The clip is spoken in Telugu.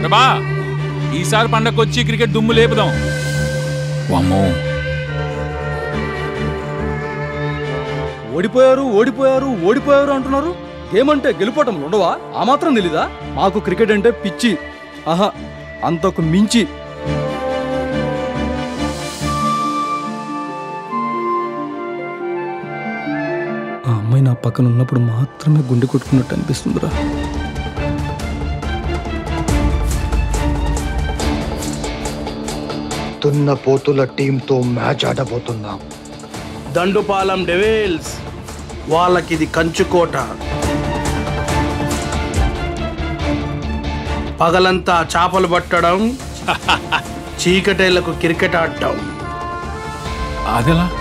బా ఈసారి పండగకొచ్చి క్రికెట్ దుమ్ము లేపుదాం. వామ్మో ఓడిపోయారు ఓడిపోయారు ఓడిపోయారు అంటున్నారు. ఏమంటే గెలుపోవటం ఉండవా? ఆ మాత్రం తెలీదా? మాకు క్రికెట్ అంటే పిచ్చి. ఆహా, అంతకు మించి. ఆ అమ్మాయి నా పక్కన ఉన్నప్పుడు మాత్రమే గుండె కొట్టుకున్నట్టు అనిపిస్తుందిరా. దున్నపోతుల టీంతో మ్యాచ్ ఆడబోతున్నాం. దండుపాలెం డెవిల్స్ వాళ్ళకిది కంచుకోట. పగలంతా చేపలు పట్టడం, చీకటేళ్లకు క్రికెట్ ఆడటం. అదెలా?